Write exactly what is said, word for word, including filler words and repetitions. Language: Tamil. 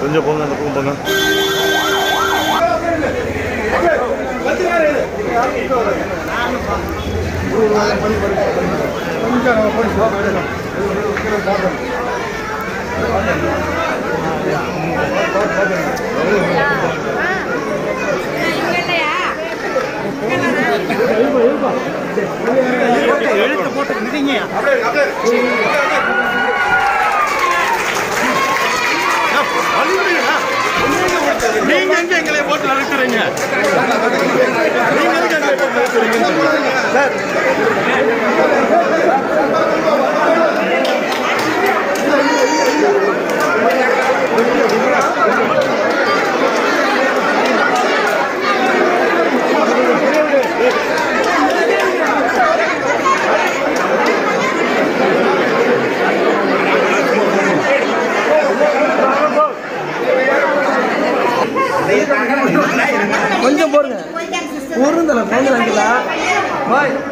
கொஞ்சம் போங்க, அந்த பக்கம் போங்க. எழுத்து போட்டு நிதிங்க. நீங்க எங்க எங்களை போட்டு நடத்துறீங்க? நீங்க எங்க எங்களை போட்டு நடத்துறீங்க சார்? கொஞ்சம் போடுங்க. ஒரு தலை போங்க பாய்.